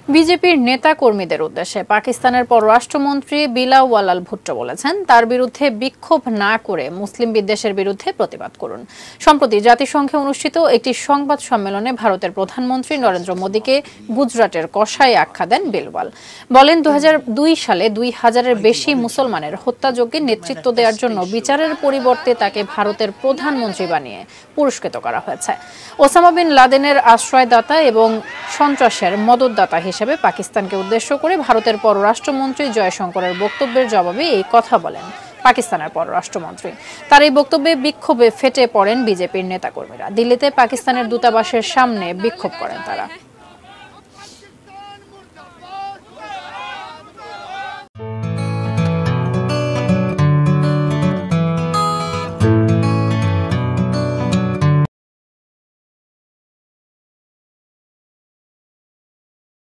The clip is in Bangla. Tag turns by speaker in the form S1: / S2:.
S1: বিজেপির নেতা কর্মীদের উদ্দেশ্যে পাকিস্তানের পররাষ্ট্রমন্ত্রী বিলাওয়াল ভুট্টো বলেছেন, তার বিরুদ্ধে বিক্ষোভ না করে মুসলিম বিদ্বেষের বিরুদ্ধে প্রতিবাদ করুন। সম্প্রতি জাতিসংঘে অনুষ্ঠিত একটি সংবাদ সম্মেলনে ভারতের প্রধানমন্ত্রী নরেন্দ্র মোদীকে গুজরাটের কসাই আখ্যা দেন বিলওয়াল। বলেন, 2002 সালে 2000-এর বেশি মুসলমানের হত্যাযজ্ঞে নেতৃত্ব দেওয়ার জন্য বিচারের পরিবর্তে তাকে ভারতের প্রধানমন্ত্রী বানিয়ে পুরস্কৃত করা হয়েছে। ওসামা বিন লাদেনের আশ্রয়দাতা এবং সন্ত্রাসের মদতদাতা হিসেবে পাকিস্তানকে উদ্দেশ্য করে ভারতের পররাষ্ট্রমন্ত্রী জয়শঙ্করের বক্তব্যের জবাবে এই কথা বলেন পাকিস্তানের পররাষ্ট্রমন্ত্রী। তার এই বক্তব্যে বিক্ষোভে ফেটে পড়েন বিজেপির নেতাকর্মীরা। দিল্লিতে পাকিস্তানের দূতাবাসের সামনে বিক্ষোভ করেন তারা।